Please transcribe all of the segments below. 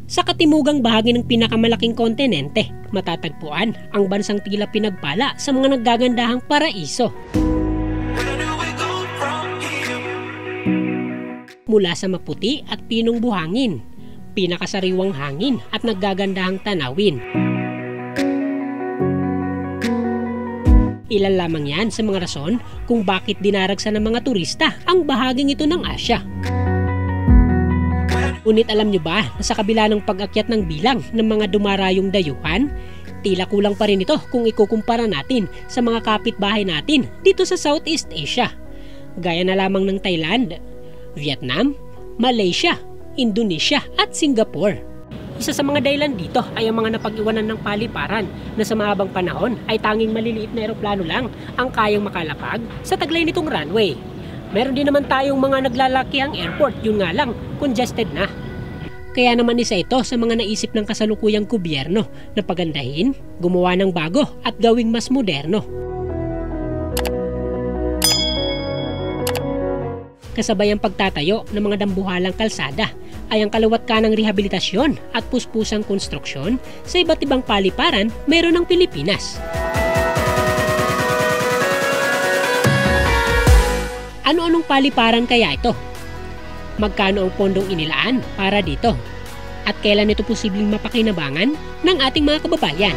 Sa katimugang bahagi ng pinakamalaking kontinente, matatagpuan ang bansang tila pinagpala sa mga naggagandahang paraiso. Mula sa maputi at pinong buhangin, pinakasariwang hangin at naggagandahang tanawin. Ilan lamang yan sa mga rason kung bakit dinaragsan ng mga turista ang bahaging ito ng Asya. Ngunit alam nyo ba na sa kabila ng pag-akyat ng bilang ng mga dumarayong dayuhan, tila kulang pa rin ito kung ikukumpara natin sa mga kapitbahay natin dito sa Southeast Asia. Gaya na lamang ng Thailand, Vietnam, Malaysia, Indonesia at Singapore. Isa sa mga dahilan dito ay ang mga napag-iwanan ng paliparan na sa mahabang panahon ay tanging maliliit na eroplano lang ang kayang makalapag sa taglay nitong runway. Meron din naman tayong mga naglalakihang airport, yun nga lang, congested na. Kaya naman isa ito sa mga naisip ng kasalukuyang gobyerno na pagandahin, gumawa ng bago at gawing mas moderno. Kasabay ang pagtatayo ng mga dambuhalang kalsada ay ang kaliwat kanang rehabilitasyon at puspusang konstruksyon sa iba't ibang paliparan meron ng Pilipinas. Ano-anong paliparan kaya ito? Magkano ang pondong inilaan para dito? At kailan ito posibleng mapakinabangan ng ating mga kababayan?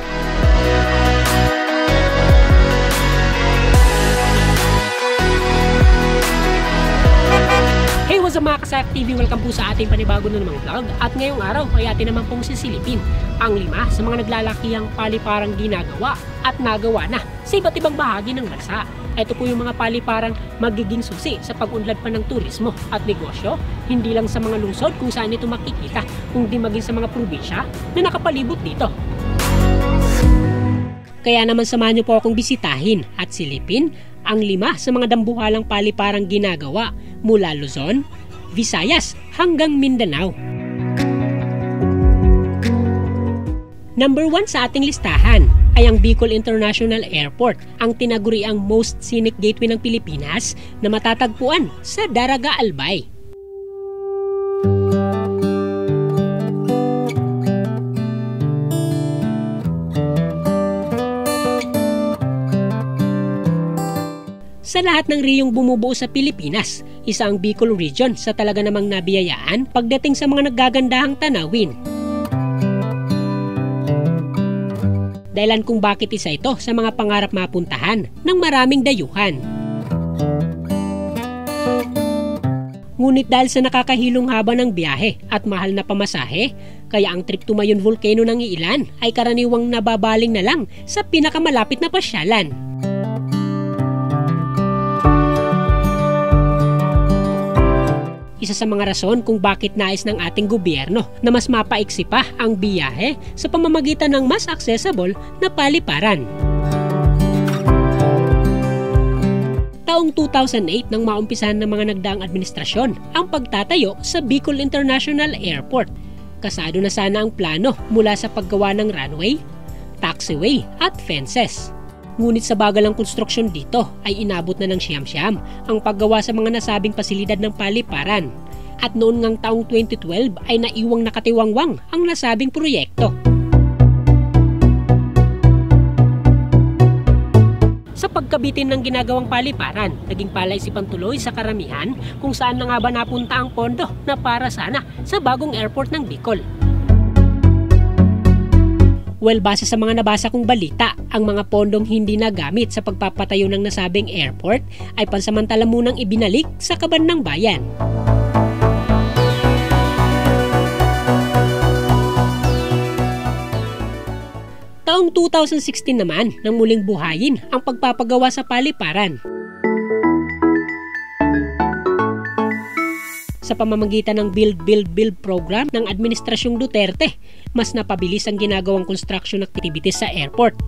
Hey, what's up mga Kasayak TV? Welcome po sa ating panibago na namang vlog. At ngayong araw ay atin naman pong sisilipin ang 5 sa mga naglalakihang paliparang ginagawa at nagawa na sa iba't ibang bahagi ng bansa. Ito po yung mga paliparang magiging susi sa pag-unlad pa ng turismo at negosyo, hindi lang sa mga lungsod kung saan ito makikita, kundi maging sa mga probinsya na nakapalibot dito. Kaya naman samahan niyo po akong bisitahin at silipin ang 5 sa mga dambuhalang paliparang ginagawa mula Luzon, Visayas hanggang Mindanao. Number 1 sa ating listahan ay ang Bicol International Airport, ang tinaguriang most scenic gateway ng Pilipinas na matatagpuan sa Daraga Albay. Sa lahat ng riyong bumubuo sa Pilipinas, isa ang Bicol Region sa talaga namang nabiyayaan pagdating sa mga naggagandahang tanawin. Dahilan kung bakit isa ito sa mga pangarap mapuntahan ng maraming dayuhan. Ngunit dahil sa nakakahilong haba ng biyahe at mahal na pamasahe, kaya ang trip to Mayon Volcano ng iilan ay karaniwang nababaling na lang sa pinakamalapit na pasyalan. Isa sa mga rason kung bakit nais ng ating gobyerno na mas mapaiksi pa ang biyahe sa pamamagitan ng mas accessible na paliparan. Taong 2008 nang maumpisahan ng mga nagdaang administrasyon ang pagtatayo sa Bicol International Airport. Kasado na sana ang plano mula sa paggawa ng runway, taxiway at fences. Ngunit sa bagalang konstruksyon dito ay inabot na ng siyam-siyam ang paggawa sa mga nasabing pasilidad ng paliparan. At noon ngang taong 2012 ay naiwang nakatiwangwang ang nasabing proyekto. Sa pagkabitin ng ginagawang paliparan, naging palaisipan tuloy sa karamihan kung saan na nga ba napunta ang pondo na para sana sa bagong airport ng Bicol. Well, base sa mga nabasa kong balita, ang mga pondong hindi nagamit sa pagpapatayo ng nasabing airport ay pansamantala munang ibinalik sa kaban ng bayan. Taong 2016 naman nang muling buhayin ang pagpapagawa sa paliparan. Sa pamamagitan ng Build program ng Administrasyong Duterte, mas napabilis ang ginagawang construction activities sa airport.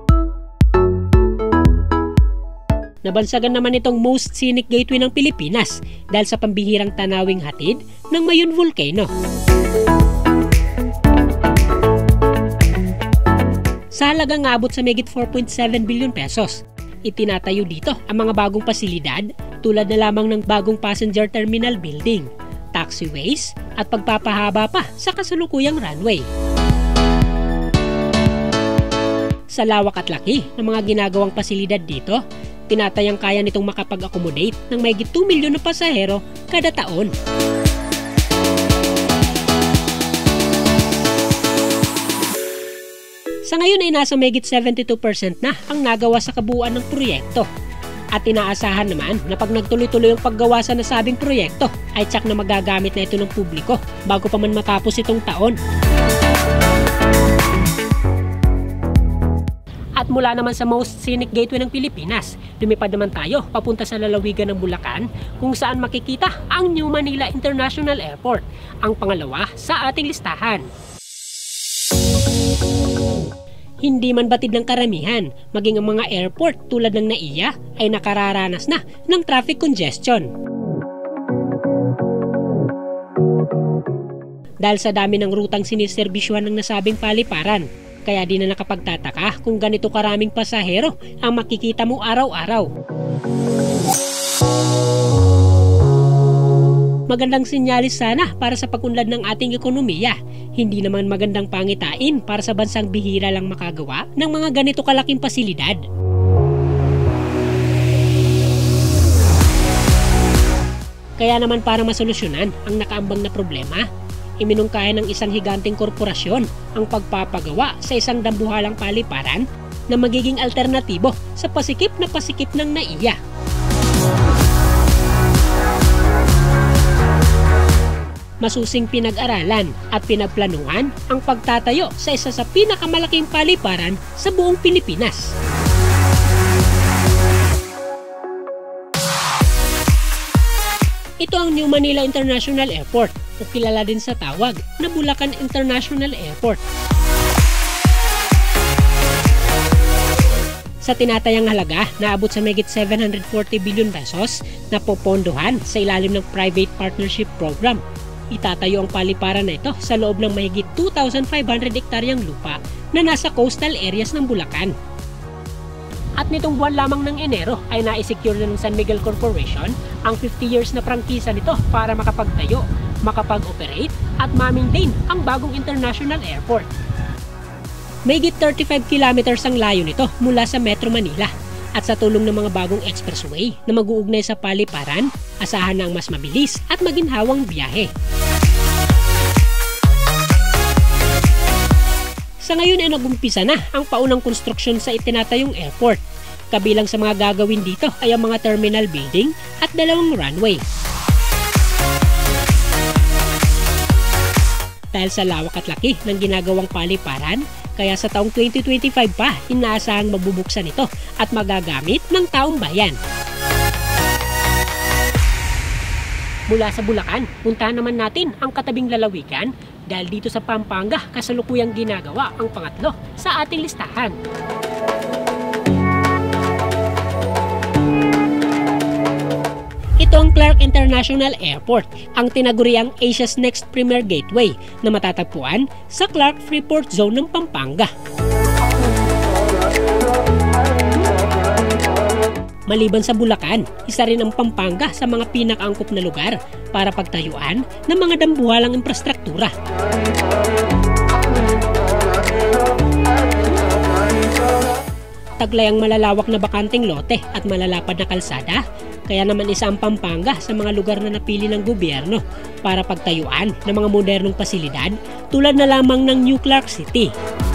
Nabansagan naman itong most scenic gateway ng Pilipinas dahil sa pambihirang tanawing hatid ng Mayon Volcano. Sa halagang abot sa mahigit 4.7 billion pesos, itinatayo dito ang mga bagong pasilidad tulad na lamang ng bagong passenger terminal building, taxiways at pagpapahaba pa sa kasalukuyang runway. Sa lawak at laki ng mga ginagawang pasilidad dito, tinatayang kaya nitong makapag-accommodate ng mahigit 2 milyon na pasahero kada taon. Sa ngayon ay nasa mahigit 72% na ang nagawa sa kabuuan ng proyekto. At inaasahan naman na pag nagtuloy-tuloy ang paggawa sa nasabing proyekto ay tsak na magagamit na ito ng publiko bago pa man matapos itong taon. At mula naman sa most scenic gateway ng Pilipinas, lumipad naman tayo papunta sa lalawigan ng Bulacan kung saan makikita ang New Manila International Airport, ang pangalawa sa ating listahan. Hindi man batid ng karamihan, maging ang mga airport tulad ng NAIA ay nakararanas na ng traffic congestion. Dahil sa dami ng rutang siniserbisyuhan ng nasabing paliparan, kaya di na nakapagtataka kung ganito karaming pasahero ang makikita mo araw-araw. Magandang sinyalis sana para sa pag-unlad ng ating ekonomiya. Hindi naman magandang pangitain para sa bansang bihira lang makagawa ng mga ganito kalaking pasilidad. Kaya naman para masolusyonan ang nakaambang na problema, iminungkahi ng isang higanteng korporasyon ang pagpapagawa sa isang dambuhalang paliparan na magiging alternatibo sa pasikip ng NAIA. Masusing pinag-aralan at pinagplanuhan ang pagtatayo sa isa sa pinakamalaking paliparan sa buong Pilipinas. Ito ang New Manila International Airport o kilala din sa tawag na Bulacan International Airport. Sa tinatayang halaga na abot sa mahigit 740 billion pesos na popondohan sa ilalim ng Private Partnership Program. Itatayo ang paliparan na ito sa loob ng mahigit 2,500 hektaryang lupa na nasa coastal areas ng Bulacan. At nitong buwan lamang ng Enero ay na-secure na ng San Miguel Corporation ang 50 years na prangkisa nito para makapagtayo, makapag-operate at ma-maintain ang bagong international airport. Mahigit 35 kilometers ang layo nito mula sa Metro Manila. At sa tulong ng mga bagong expressway na mag-uugnay sa paliparan, asahan na ang mas mabilis at maginhawang biyahe. Sa ngayon ay nag-umpisa na ang paunang konstruksyon sa itinatayong airport. Kabilang sa mga gagawin dito ay ang mga terminal building at 2 runway. Dahil sa lawak at laki ng ginagawang paliparan, kaya sa taong 2025 pa, inaasahang mabubuksan ito at magagamit ng taong bayan. Mula sa Bulacan, puntahan naman natin ang katabing lalawigan dahil dito sa Pampanga kasalukuyang ginagawa ang pangatlo sa ating listahan. Ito ang Clark International Airport, ang tinaguriang Asia's Next Premier Gateway na matatagpuan sa Clark Freeport Zone ng Pampanga. Maliban sa Bulacan, isa rin ang Pampanga sa mga pinakaangkop na lugar para pagtayuan ng mga dambuhalang infrastruktura. Taglay ang malalawak na bakanteng lote at malalapad na kalsada, kaya naman isa ang Pampanga sa mga lugar na napili ng gobyerno para pagtayuan ng mga modernong pasilidad tulad na lamang ng New Clark City.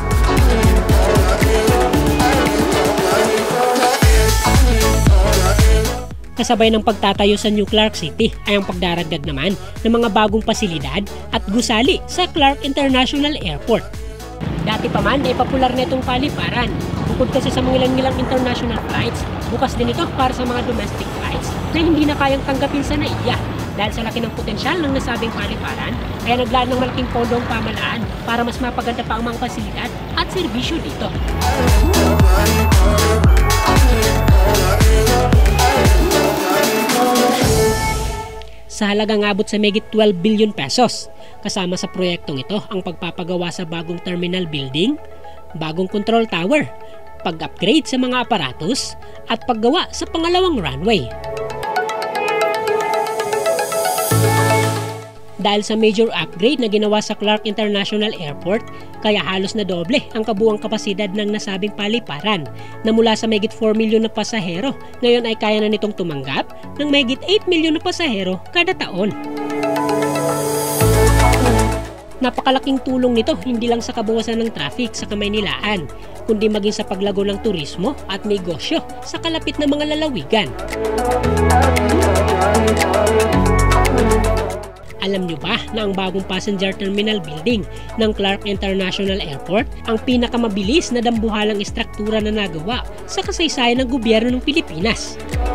Kasabay ng pagtatayo sa New Clark City ay ang pagdaragdag naman ng mga bagong pasilidad at gusali sa Clark International Airport. Dati pa man ay popular na itong paliparan. Bukod kasi sa mga ilang international flights, bukas din ito para sa mga domestic flights na hindi na kayang tanggapin sa NAIA. Dahil sa laki ng potensyal ng nasabing paliparan, kaya naglaan ng malaking pondo ang pamahalaan para mas mapaganda pa ang mga pasilidad at serbisyo dito. Sa halagang abot sa mahigit 12 billion pesos. Kasama sa proyektong ito ang pagpapagawa sa bagong terminal building, bagong control tower, pag-upgrade sa mga aparatos, at paggawa sa 2nd runway. Dahil sa major upgrade na ginawa sa Clark International Airport, kaya halos na doble ang kabuang kapasidad ng nasabing paliparan na mula sa mahigit 4 milyon na pasahero, ngayon ay kaya na nitong tumanggap ng mahigit 8 milyon na pasahero kada taon. Napakalaking tulong nito hindi lang sa kabawasan ng traffic sa Kamaynilaan, kundi maging sa paglago ng turismo at negosyo sa kalapit na mga lalawigan. Alam nyo ba na ang bagong passenger terminal building ng Clark International Airport ang pinakamabilis na dambuhalang istruktura na nagawa sa kasaysayan ng gobyerno ng Pilipinas?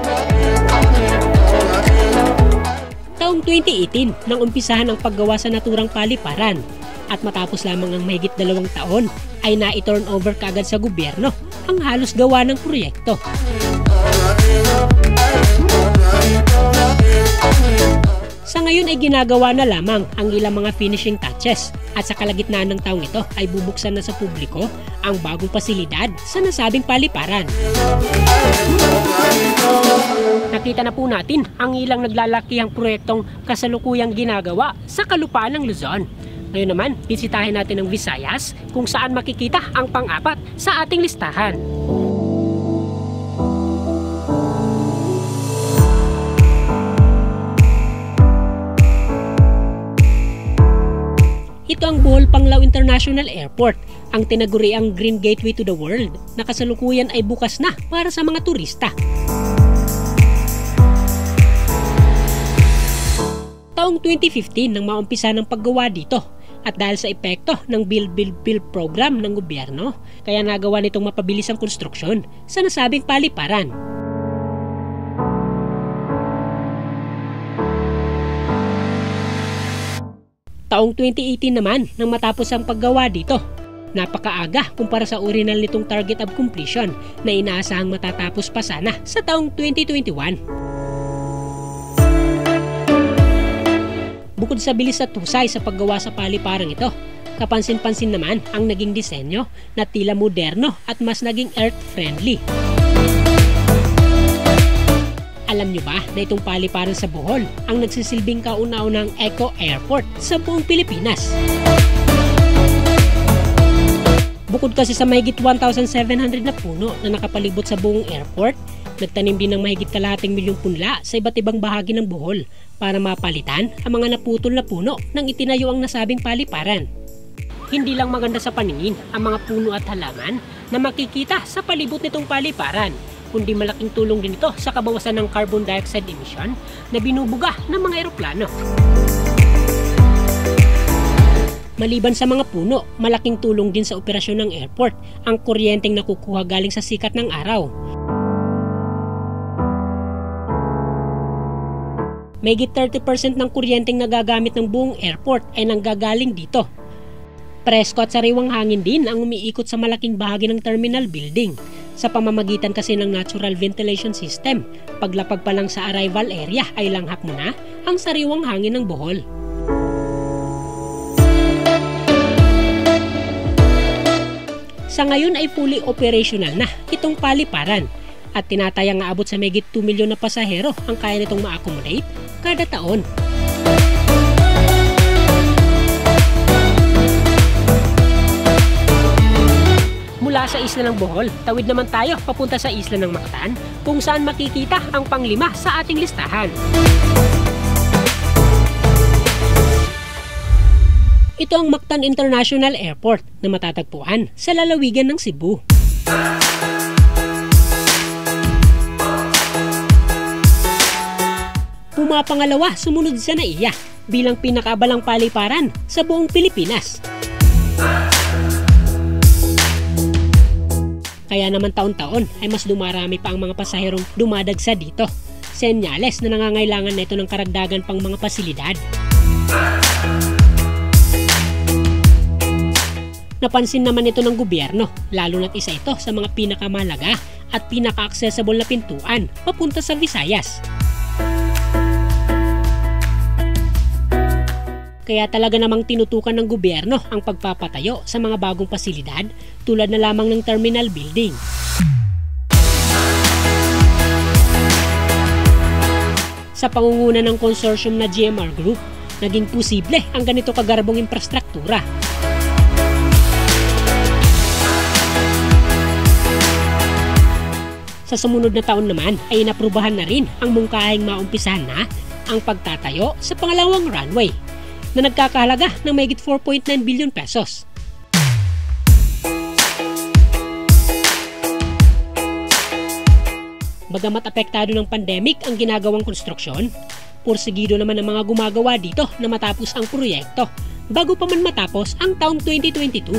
Taong 2018 nang umpisahan ang paggawa sa naturang paliparan at matapos lamang ang mahigit 2 taon ay na-turn over kaagad sa gobyerno ang halos gawa ng proyekto. Sa ngayon ay ginagawa na lamang ang ilang mga finishing touches at sa kalagitnaan ng taong ito ay bubuksan na sa publiko ang bagong pasilidad sa nasabing paliparan. Nakita na po natin ang ilang naglalakihang proyektong kasalukuyang ginagawa sa kalupaan ng Luzon. Ngayon naman, bisitahin natin ang Visayas kung saan makikita ang pang-apat sa ating listahan. Ito ang Bohol Panglao International Airport, ang tinaguriang Green Gateway to the World na kasalukuyan ay bukas na para sa mga turista. Taong 2015 nang maumpisa ng paggawa dito at dahil sa epekto ng Build program ng gobyerno, kaya nagawa nitong mapabilis ang konstruksyon sa nasabing paliparan. Taong 2018 naman nang matapos ang paggawa dito. Napakaaga kumpara sa original nitong target of completion na inaasahang matatapos pa sana sa taong 2021. Bukod sa bilis at husay sa paggawa sa paliparang ito, kapansin-pansin naman ang naging disenyo na tila moderno at mas naging earth-friendly. Alam nyo ba na itong paliparan sa Bohol ang nagsisilbing kauna-unang Eco Airport sa buong Pilipinas? Bukod kasi sa mahigit 1,700 na puno na nakapalibot sa buong airport, nagtanim din ng mahigit kalahating milyong punla sa iba't ibang bahagi ng Bohol para mapalitan ang mga naputol na puno nang itinayo ang nasabing paliparan. Hindi lang maganda sa paningin ang mga puno at halaman na makikita sa palibot nitong paliparan, kundi malaking tulong din ito sa kabawasan ng carbon dioxide emission na binubuga ng mga eroplano. Maliban sa mga puno, malaking tulong din sa operasyon ng airport ang kuryenteng nakukuha galing sa sikat ng araw. Mahigit 30% ng kuryenteng nagagamit ng buong airport ay nanggagaling dito. Presko at sariwang hangin din ang umiikot sa malaking bahagi ng terminal building sa pamamagitan kasi ng natural ventilation system. Paglapag pa lang sa arrival area ay langhap mo na ang sariwang hangin ng Bohol. Sa ngayon ay fully operational na itong paliparan at tinatayang aabot sa mahigit 2 milyon na pasahero ang kaya nitong ma-accommodate kada taon. Mula sa isla ng Bohol, tawid naman tayo papunta sa isla ng Mactan kung saan makikita ang pang-5 sa ating listahan. Ito ang Mactan International Airport na matatagpuan sa lalawigan ng Cebu. Pumapangalawa sumunod sa NAIA bilang pinakabalang paliparan sa buong Pilipinas. Kaya naman taon-taon ay mas dumarami pa ang mga pasaherong dumadagsa dito. Senyales na nangangailangan na ito ng karagdagan pang mga pasilidad. Napansin naman ito ng gobyerno, lalo na't isa ito sa mga pinakamahalaga at pinaka-accessible na pintuan papunta sa Visayas. Kaya talaga namang tinutukan ng gobyerno ang pagpapatayo sa mga bagong pasilidad tulad na lamang ng terminal building. Sa pangunguna ng consortium na GMR Group, naging posible ang ganito kagarbong infrastruktura. Sa sumunod na taon naman ay inaprubahan na rin ang mungkahing maumpisahan na ang pagtatayo sa pangalawang runway na nagkakahalaga ng mahigit 4.9 billion pesos. Bagamat apektado ng pandemic ang ginagawang konstruksyon, porsigido naman ang mga gumagawa dito na matapos ang proyekto bago pa man matapos ang taong 2022.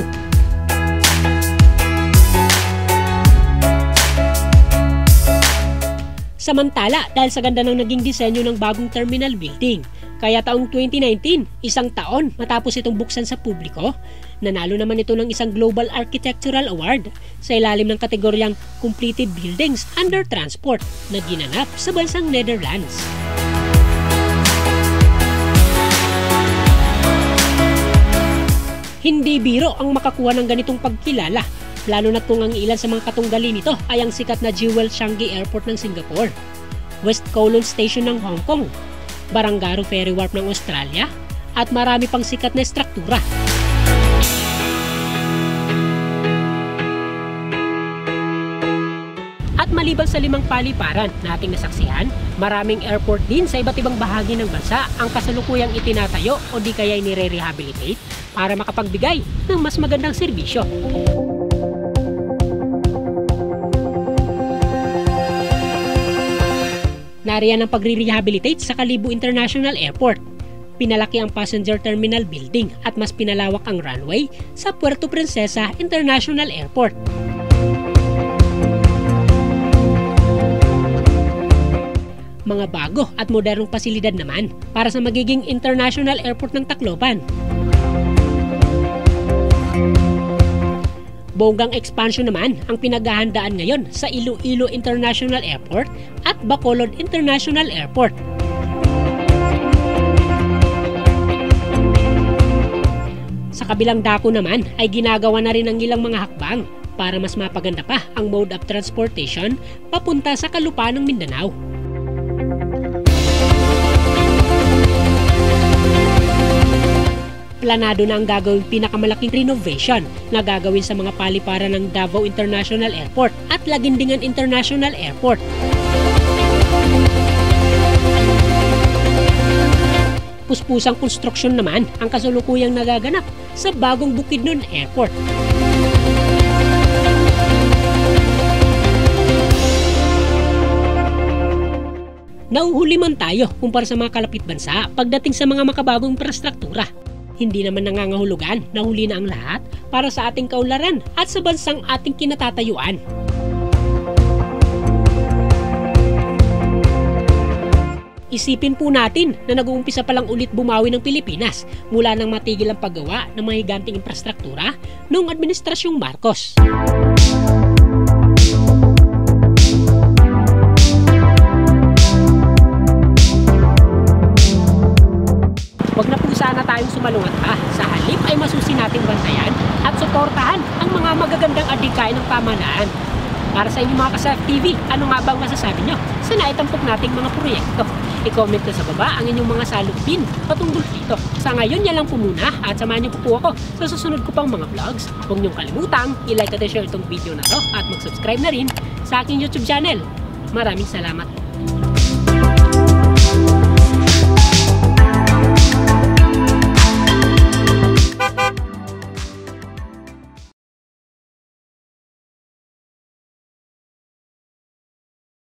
Samantala, dahil sa ganda ng naging disenyo ng bagong terminal building, kaya taong 2019, isang taon matapos itong buksan sa publiko, nanalo naman ito ng isang Global Architectural Award sa ilalim ng kategoryang Completed Buildings Under Transport na ginanap sa bansang Netherlands. Hindi biro ang makakuha ng ganitong pagkilala, lalo na't kung ang ilan sa mga katunggali nito ay ang sikat na Jewel Changi Airport ng Singapore, West Kowloon Station ng Hong Kong, Barangaroo Ferry Wharf ng Australia, at marami pang sikat na struktura. At maliban sa 5 paliparan na ating nasaksihan, maraming airport din sa iba't ibang bahagi ng bansa ang kasalukuyang itinatayo o di kaya nire-rehabilitate para makapagbigay ng mas magandang serbisyo. Nariyan ang pagre-rehabilitate sa Kalibo International Airport. Pinalaki ang passenger terminal building at mas pinalawak ang runway sa Puerto Princesa International Airport. Mga bago at modernong pasilidad naman para sa magiging International Airport ng Tacloban. Bonggang expansion naman ang pinaghahandaan ngayon sa Iloilo International Airport at Bacolod International Airport. Sa kabilang dako naman ay ginagawa na rin ang ilang mga hakbang para mas mapaganda pa ang mode of transportation papunta sa kalupaan ng Mindanao. Planado na ang gagawing pinakamalaking renovation na gagawin sa mga paliparan ng Davao International Airport at Laguindingan International Airport. Puspusang konstruksyon naman ang kasulukuyang nagaganap sa bagong Bukidnon Airport. Nauhuli man tayo kumpara sa mga kalapit bansa pagdating sa mga makabagong infrastruktura. Hindi naman nangangahulugan na huli na ang lahat para sa ating kaunlaran at sa bansang ating kinatatayuan. Isipin po natin na nag-uumpisa pa lang ulit bumawi ng Pilipinas mula nang matigil ang paggawa ng mga higanting infrastruktura noong Administrasyong Marcos. Huwag na po sana tayong sumalungat pa. Sa halip ay masusi nating bantayan at suportahan ang mga magagandang adhikain ng pamahalaan. Para sa inyong mga ka-SAF-TV, ano nga ba ang masasabi nyo sa naitampok nating mga proyekto? I-comment na sa baba ang inyong mga salupin patungkol dito. Sa ngayon, yan lang po muna at samahan niyo po ako sa susunod ko pang mga vlogs. Huwag niyong kalimutang i-like at i-share itong video na to at mag-subscribe na rin sa aking YouTube channel. Maraming salamat.